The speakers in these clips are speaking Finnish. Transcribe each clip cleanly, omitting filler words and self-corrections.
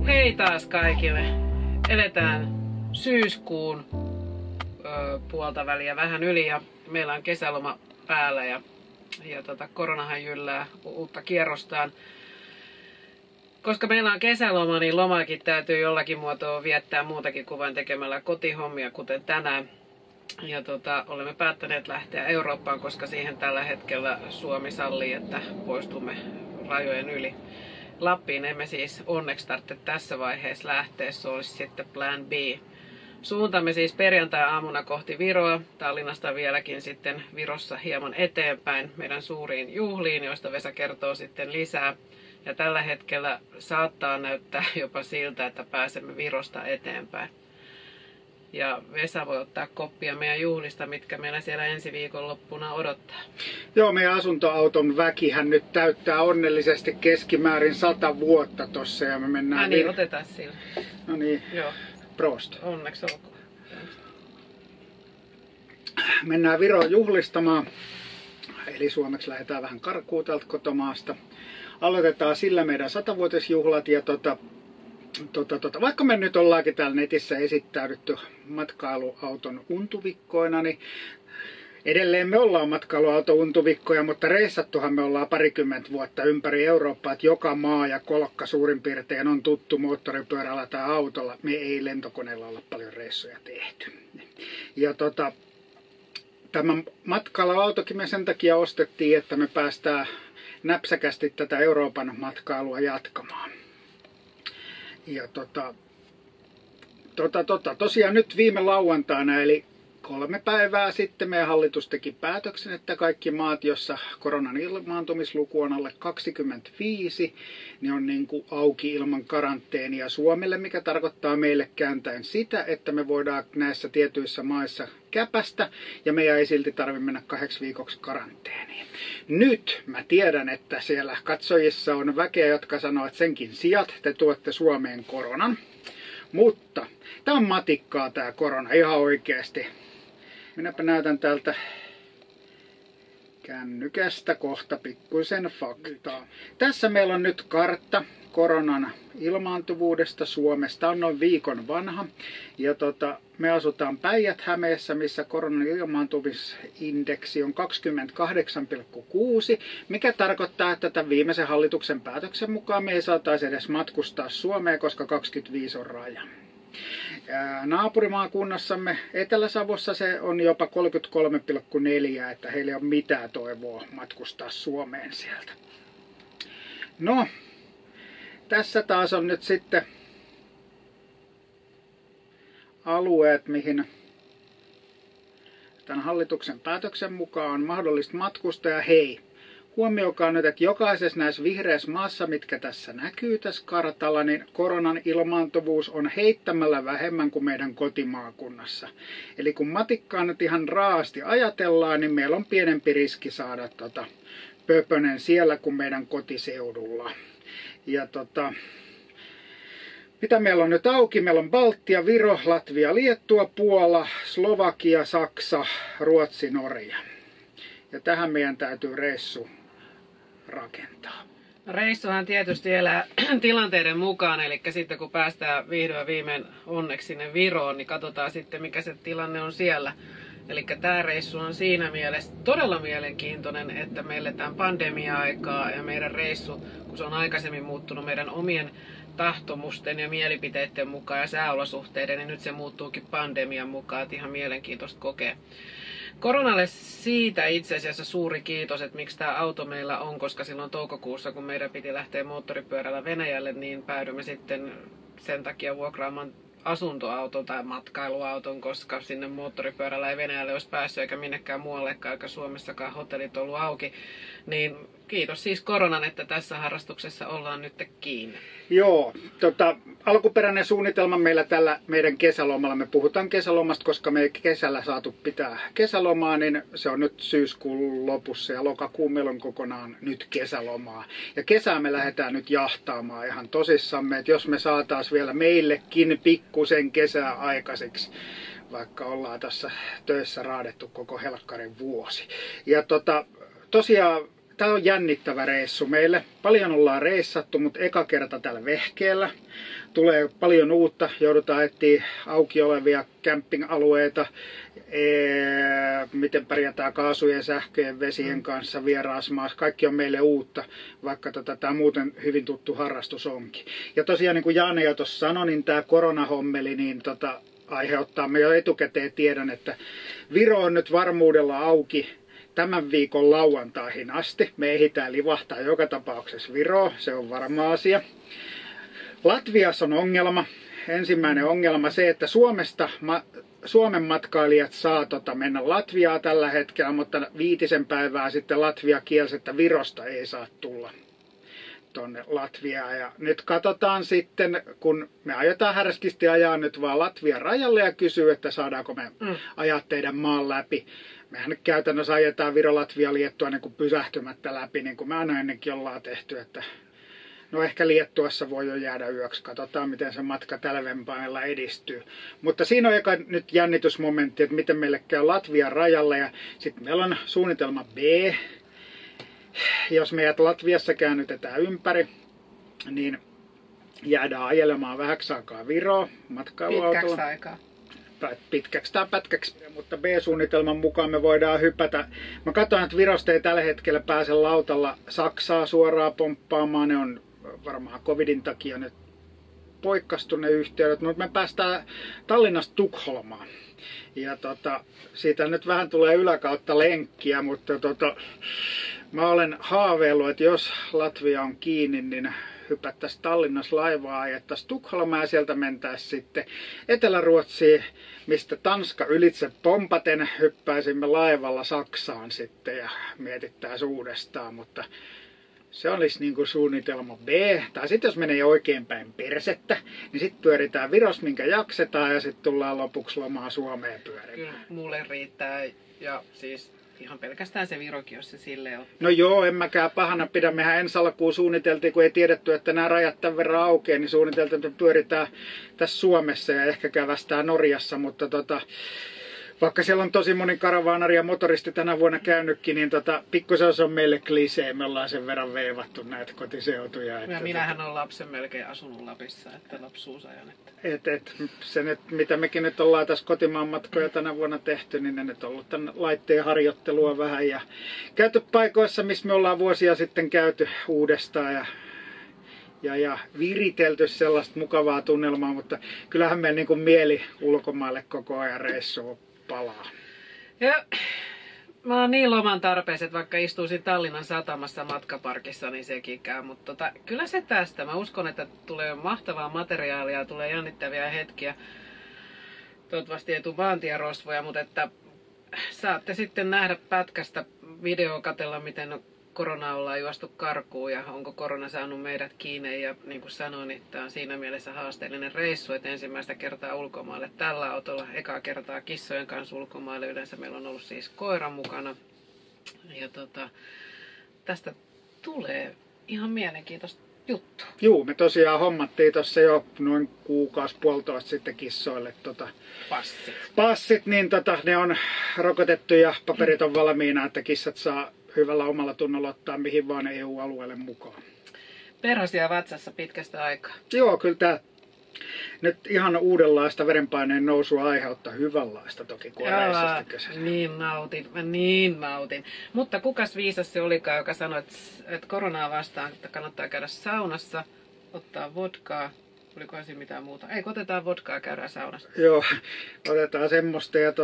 Hei taas kaikille. Eletään syyskuun puolta väliä vähän yli ja meillä on kesäloma päällä ja koronahan jyllää uutta kierrostaan. Koska meillä on kesäloma, niin lomakin täytyy jollakin muotoa viettää muutakin kuin vain tekemällä kotihommia, kuten tänään. Ja olemme päättäneet lähteä Eurooppaan, koska siihen tällä hetkellä Suomi sallii, että poistumme rajojen yli. Lappiin emme siis onneksi tarvitse tässä vaiheessa lähteä, se olisi sitten plan B. Suuntamme siis perjantai-aamuna kohti Viroa, Tallinnasta vieläkin sitten Virossa hieman eteenpäin meidän suuriin juhliin, joista Vesa kertoo sitten lisää. Ja tällä hetkellä saattaa näyttää jopa siltä, että pääsemme Virosta eteenpäin. Ja Vesa voi ottaa koppia meidän juhlista, mitkä meillä siellä ensi viikonloppuna odottaa. Joo, meidän asuntoauton väkihän nyt täyttää onnellisesti keskimäärin 100 vuotta tossa ja me mennään... niin, otetaan sillä. No niin, joo. Prost. Onneksi olkoon. Mennään Viroon juhlistamaan, eli suomeksi lähdetään vähän karkuun täältä kotomaasta. Aloitetaan sillä meidän 100-vuotisjuhlat ja vaikka me nyt ollaankin täällä netissä esittäydytty matkailuauton untuvikkoina, niin edelleen me ollaan matkailuauton untuvikkoja, mutta reissattuhan me ollaan parikymmentä vuotta ympäri Eurooppaa, että joka maa ja kolkka suurin piirtein on tuttu moottoripyörällä tai autolla. Me ei lentokoneella olla paljon reissuja tehty. Ja tämä matkailuautokin me sen takia ostettiin, että me päästään näpsäkästi tätä Euroopan matkailua jatkamaan. Ja tosiaan nyt viime lauantaina, eli 3 päivää sitten meidän hallitus teki päätöksen, että kaikki maat, jossa koronan ilmaantumisluku on alle 25, niin on niin kuin auki ilman karanteenia Suomelle, mikä tarkoittaa meille kääntäen sitä, että me voidaan näissä tietyissä maissa käpästä ja meidän ei silti tarvitse mennä 8 viikoksi karanteeniin. Nyt mä tiedän, että siellä katsojissa on väkeä, jotka sanoo, että senkin sijat te tuotte Suomeen koronan. Mutta tää on matikkaa tää korona ihan oikeesti. Minäpä näytän täältä kännykästä kohta pikkuisen faktaa. Tässä meillä on nyt kartta koronan ilmaantuvuudesta Suomesta. On noin viikon vanha. Ja me asutaan Päijät-Hämeessä, missä koronan ilmaantumisindeksi on 28,6, mikä tarkoittaa, että tämän viimeisen hallituksen päätöksen mukaan me ei saataisi edes matkustaa Suomeen, koska 25 on raja. Naapurimaakunnassamme Etelä-Savossa se on jopa 33,4, että heillä ei ole mitään toivoa matkustaa Suomeen sieltä. No, tässä taas on nyt sitten alueet, mihin tämän hallituksen päätöksen mukaan on mahdollista matkustaa. Ja hei, huomioikaa nyt, että jokaisessa näissä vihreissä maassa, mitkä tässä näkyy tässä kartalla, niin koronan ilmaantuvuus on heittämällä vähemmän kuin meidän kotimaakunnassa. Eli kun matikkaa nyt ihan raasti ajatellaan, niin meillä on pienempi riski saada pöpönen siellä kuin meidän kotiseudulla. Ja mitä meillä on nyt auki? Meillä on Baltia, Viro, Latvia, Liettua, Puola, Slovakia, Saksa, Ruotsi, Norja. Ja tähän meidän täytyy reissu rakentaa. Reissuhan tietysti elää tilanteiden mukaan, eli sitten kun päästään vihdoin viimein onneksi sinne Viroon, niin katsotaan sitten mikä se tilanne on siellä. Eli tämä reissu on siinä mielessä todella mielenkiintoinen, että me eletään pandemia-aikaa ja meidän reissu, kun se on aikaisemmin muuttunut meidän omien tahtomusten ja mielipiteiden mukaan ja sääolosuhteiden, niin nyt se muuttuukin pandemian mukaan, että ihan mielenkiintoista kokea. Koronalle siitä itse asiassa suuri kiitos, että miksi tämä auto meillä on, koska silloin toukokuussa, kun meidän piti lähteä moottoripyörällä Venäjälle, niin päädymme sitten sen takia vuokraamaan asuntoauton tai matkailuauton, koska sinne moottoripyörällä ei Venäjälle olisi päässyt eikä minnekään muuallekaan, eikä Suomessakaan hotellit ollut auki. Niin kiitos siis koronan, että tässä harrastuksessa ollaan nyt kiinni. Joo, alkuperäinen suunnitelma meillä tällä meidän kesälomalla, me puhutaan kesälomasta, koska me ei kesällä saatu pitää kesälomaa, niin se on nyt syyskuun lopussa ja lokakuun meillä on kokonaan nyt kesälomaa. Ja kesää me lähdetään nyt jahtaamaan ihan tosissamme, että jos me saataisiin vielä meillekin pikkusen kesää aikaiseksi, vaikka ollaan tässä töissä raadettu koko helkkarin vuosi. Ja tosiaan tää on jännittävä reissu meille. Paljon ollaan reissattu, mutta eka kerta tällä vehkeellä. Tulee paljon uutta, joudutaan etsiä auki olevia camping-alueita, miten pärjätään kaasujen, sähköjen, vesien kanssa vieraassa maassa. Kaikki on meille uutta, vaikka tämä muuten hyvin tuttu harrastus onkin. Ja tosiaan niin kuin Janne jo tuossa sanoi, niin tämä koronahommeli niin aiheuttaa me jo etukäteen tiedon, että Viro on nyt varmuudella auki tämän viikon lauantaihin asti. Me ehditään livahtaa joka tapauksessa Viroon, se on varma asia. Latviassa on ongelma. Ensimmäinen ongelma se, että Suomen matkailijat saa mennä Latviaa tällä hetkellä, mutta 5 päivää sitten Latvia kielsi, että Virosta ei saa tulla tuonne Latviaan. Ja nyt katsotaan sitten, kun me aiotaan härskisti ajaa nyt vaan Latvian rajalle ja kysyy, että saadaanko me ajaa teidän maan läpi. Mehän nyt käytännössä ajetaan Viro, Latvia, Liettua niin kuin pysähtymättä läpi, niin kuin me aina ennenkin ollaan tehty, että no ehkä Liettuassa voi jo jäädä yöksi. Katsotaan, miten se matka Tälvenpainella edistyy. Mutta siinä on eka nyt jännitysmomentti, että miten meille käy Latvian rajalle. Ja sitten meillä on suunnitelma B. Jos meidät Latviassa käännytetään ympäri, niin jäädään ajelemaan vähäksi aikaa Viroon matkailuautolla. Pitkäksi aikaa. Pitkäksi tai pätkäksi, mutta B-suunnitelman mukaan me voidaan hypätä. Mä katson, että Virosta ei tällä hetkellä pääse lautalla Saksaa suoraan pomppaamaan. Ne on varmaan covidin takia nyt poikkastu ne yhteydet, mutta me päästään Tallinnasta Tukholmaan. Ja siitä nyt vähän tulee yläkautta lenkkiä, mutta mä olen haaveillut, että jos Latvia on kiinni, niin hypättäisiin Tallinnassa laivaa, ajettaisiin Tukholmaan ja sieltä mentäisiin sitten Etelä-Ruotsiin, mistä Tanska ylitse pompaten hyppäisimme laivalla Saksaan sitten ja mietittäisiin uudestaan, mutta se olisi niin kuin suunnitelma B. Tai sitten jos menee oikein päin persettä, niin sitten pyöritään Virossa, minkä jaksetaan ja sitten tullaan lopuksi lomaa Suomeen pyörimään. Kyllä mulle riittää ja siis ihan pelkästään se Virokin, jos se silleen ottaa. No joo, en mäkään pahana pidä. Mehän ensi alkuun suunniteltiin, kun ei tiedetty, että nämä rajat tämän verran aukeaa, niin suunniteltiin, että pyöritään tässä Suomessa ja ehkä kävästään Norjassa, mutta vaikka siellä on tosi moni karavaanari ja motoristi tänä vuonna käynytkin, niin pikkusen se on meille klisee. Me ollaan sen verran veivattu näitä kotiseutuja. Ja minähän olen lapsen melkein asunut Lapissa, että lapsuusajan. Se nyt, mitä mekin nyt ollaan tässä kotimaan matkoja tänä vuonna tehty, niin ne nyt on ollut tämän laitteen harjoittelua vähän. Ja käyty paikoissa, missä me ollaan vuosia sitten käyty uudestaan ja viritelty sellaista mukavaa tunnelmaa, mutta kyllähän meidän niin kuin mieli ulkomaille koko ajan reissua palaa. Ja mä oon niin loman tarpeessa, että vaikka istuisin Tallinnan satamassa matkaparkissa, niin sekin käy. Mutta kyllä se tästä. Mä uskon, että tulee mahtavaa materiaalia, tulee jännittäviä hetkiä. Toivottavasti ei tule maantierosvoja, mutta että saatte sitten nähdä pätkästä videoa, katsella miten korona ollaan juostu karkuun ja onko korona saanut meidät kiinni. Ja niin kuin sanoin, niin tämä on siinä mielessä haasteellinen reissu, että ensimmäistä kertaa ulkomaille tällä autolla, ekaa kertaa kissojen kanssa ulkomaille. Yleensä meillä on ollut siis koira mukana. Ja tästä tulee ihan mielenkiintoista juttu. Juu, me tosiaan hommattiin tuossa jo noin kuukausi-puolitoista sitten kissoille passit niin ne on rokotettu ja paperit on valmiina, että kissat saa hyvällä omalla tunnolla ottaa mihin vaan EU-alueelle mukaan. Perhosia vatsassa pitkästä aikaa. Joo, kyllä tämä nyt ihan uudenlaista verenpaineen nousua aiheuttaa, hyvänlaista toki, kun on reissasta kyse. Niin nautin. Mutta kukas viisas se olikaan, joka sanoi, että koronaa vastaan että kannattaa käydä saunassa, ottaa vodkaa. Olikohan siinä mitään muuta? Ei, otetaan vodkaa ja käydään saunassa. Joo, otetaan semmoista ja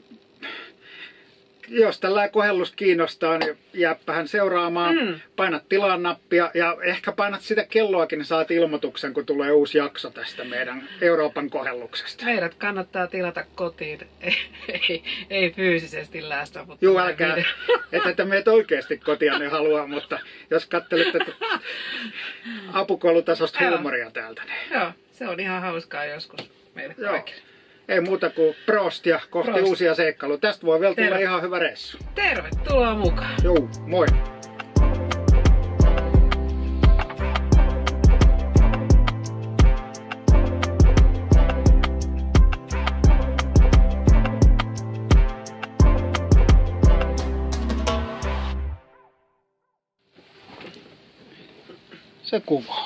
jos tällä kohellus kiinnostaa, niin jääpähän seuraamaan. Painat tilaan nappia ja ehkä painat sitä kelloakin, niin saat ilmoituksen, kun tulee uusi jakso tästä meidän Euroopan kohelluksesta. Meidät kannattaa tilata kotiin, ei fyysisesti läsnä. Mutta juu, älkää, että meidät oikeasti kotia ne haluaa, mutta jos katselette apukoulutasosta huumoria täältä. Niin. Joo, se on ihan hauskaa joskus meille kaikille. Ei muuta kuin prost ja kohti uusia seikkailuja. Tästä voi vielä tulla ihan hyvä reissu. Tervetuloa mukaan. Joo, moi. se kuvaa.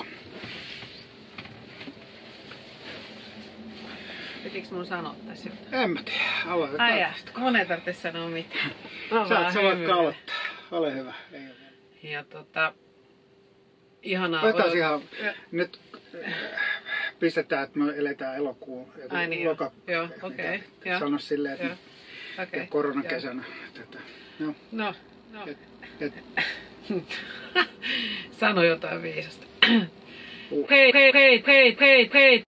Pitikö mun sanoa tässä jotain? En mä tiedä, aloitetaan Ai tästä. mun ei tarvitse sanoa mitään. Saat sä vaikka aloittaa. Ole hyvä. Ei ole. Ja ihanaa. Otetaan ihan, nyt pistetään, että me eletään elokuun, Ai niin, joo, okei. Sano silleen, että okay, koronakesänä. No. Et. Sano jotain viisasta. Hei.